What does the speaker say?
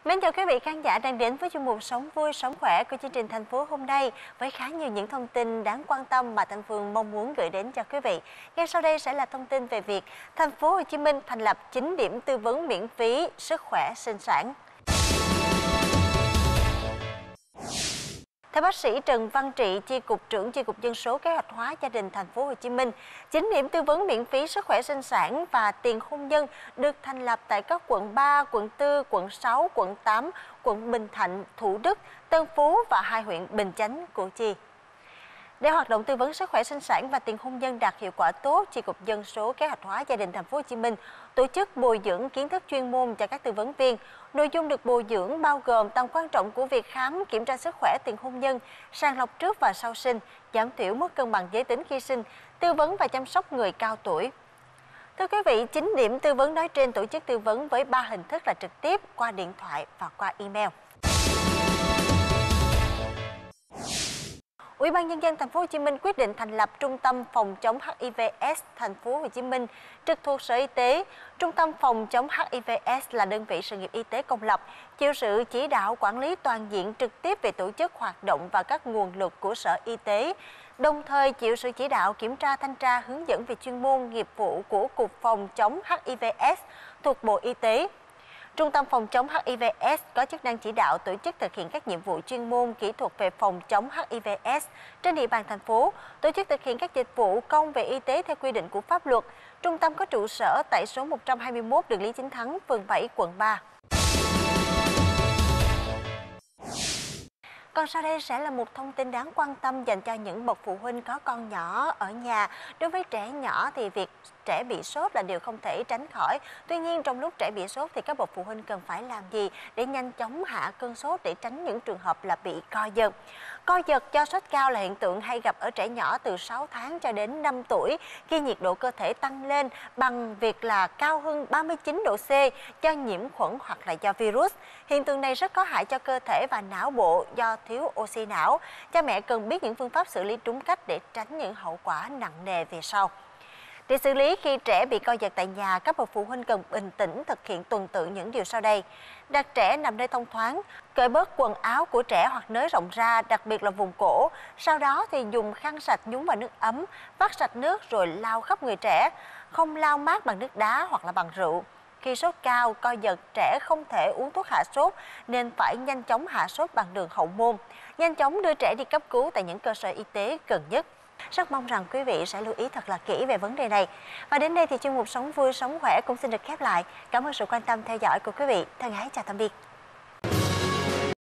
Mến chào quý vị khán giả đang đến với chuyên mục Sống vui sống khỏe của chương trình Thành phố hôm nay với khá nhiều những thông tin đáng quan tâm mà Thanh Phương mong muốn gửi đến cho quý vị. Ngay sau đây sẽ là thông tin về việc Thành phố Hồ Chí Minh thành lập 9 điểm tư vấn miễn phí sức khỏe sinh sản. Theo bác sĩ Trần Văn Trị, Cục trưởng Chi cục Dân số Kế hoạch hóa Gia đình Thành phố Hồ Chí Minh, 9 điểm tư vấn miễn phí sức khỏe sinh sản và tiền hôn nhân được thành lập tại các quận 3, quận 4, quận 6, quận 8, quận Bình Thạnh, Thủ Đức, Tân Phú và 2 huyện Bình Chánh, Củ Chi. Để hoạt động tư vấn sức khỏe sinh sản và tiền hôn nhân đạt hiệu quả tốt, Chi cục Dân số Kế hoạch hóa Gia đình Thành phố Hồ Chí Minh tổ chức bồi dưỡng kiến thức chuyên môn cho các tư vấn viên. Nội dung được bồi dưỡng bao gồm tầm quan trọng của việc khám, kiểm tra sức khỏe tiền hôn nhân, sàng lọc trước và sau sinh, giảm thiểu mất cân bằng giới tính khi sinh, tư vấn và chăm sóc người cao tuổi. Thưa quý vị, 9 điểm tư vấn nói trên tổ chức tư vấn với 3 hình thức là trực tiếp, qua điện thoại và qua email. Ủy ban Nhân dân Thành phố Hồ Chí Minh quyết định thành lập Trung tâm phòng chống HIV/AIDS Thành phố Hồ Chí Minh trực thuộc Sở Y tế. Trung tâm phòng chống HIV/AIDS là đơn vị sự nghiệp y tế công lập, chịu sự chỉ đạo quản lý toàn diện trực tiếp về tổ chức hoạt động và các nguồn lực của Sở Y tế, đồng thời chịu sự chỉ đạo kiểm tra thanh tra hướng dẫn về chuyên môn nghiệp vụ của Cục phòng chống HIV/AIDS thuộc Bộ Y tế. Trung tâm phòng chống HIV/AIDS có chức năng chỉ đạo tổ chức thực hiện các nhiệm vụ chuyên môn kỹ thuật về phòng chống HIV/AIDS trên địa bàn thành phố, tổ chức thực hiện các dịch vụ công về y tế theo quy định của pháp luật. Trung tâm có trụ sở tại số 121 đường Lý Chính Thắng, phường 7, quận 3. Còn sau đây sẽ là một thông tin đáng quan tâm dành cho những bậc phụ huynh có con nhỏ ở nhà. Đối với trẻ nhỏ thì việc trẻ bị sốt là điều không thể tránh khỏi. Tuy nhiên, trong lúc trẻ bị sốt thì các bậc phụ huynh cần phải làm gì để nhanh chóng hạ cơn sốt để tránh những trường hợp là bị co giật. Co giật do sốt cao là hiện tượng hay gặp ở trẻ nhỏ từ 6 tháng cho đến 5 tuổi khi nhiệt độ cơ thể tăng lên bằng việc là cao hơn 39 độ C do nhiễm khuẩn hoặc là do virus. Hiện tượng này rất có hại cho cơ thể và não bộ do thiếu oxy não. Cha mẹ cần biết những phương pháp xử lý đúng cách để tránh những hậu quả nặng nề về sau. Để xử lý khi trẻ bị co giật tại nhà, các bậc phụ huynh cần bình tĩnh thực hiện tuần tự những điều sau đây. Đặt trẻ nằm nơi thông thoáng, cởi bớt quần áo của trẻ hoặc nới rộng ra, đặc biệt là vùng cổ. Sau đó thì dùng khăn sạch nhúng vào nước ấm, vắt sạch nước rồi lau khắp người trẻ. Không lau mát bằng nước đá hoặc là bằng rượu. Khi sốt cao, co giật, trẻ không thể uống thuốc hạ sốt nên phải nhanh chóng hạ sốt bằng đường hậu môn. Nhanh chóng đưa trẻ đi cấp cứu tại những cơ sở y tế gần nhất. Rất mong rằng quý vị sẽ lưu ý thật là kỹ về vấn đề này. Và đến đây thì chuyên mục Sống vui sống khỏe cũng xin được khép lại. Cảm ơn sự quan tâm theo dõi của quý vị. Thân ái chào tạm biệt.